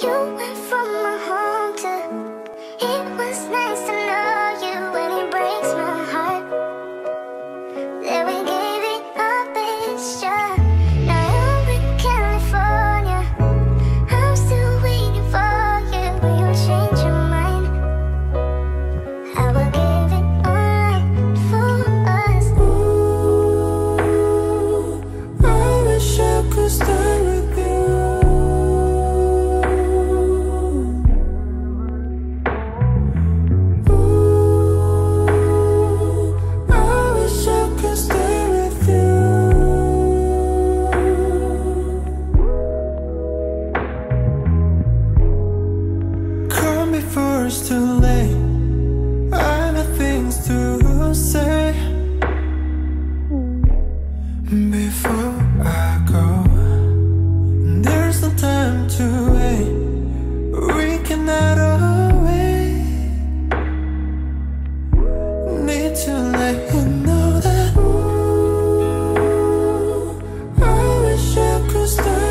You went from my home to, it was nice to know you, and it breaks my heart that we gave it our best shot. Now you're in California, I'm still waiting for you. Will you change your mind? I will give it all up for us. Ooh, I wish I could stay with you. Before it's too late, I have things to say. Before I go, there's no time to wait. We cannot wait. Need to let you know that I wish I could stay.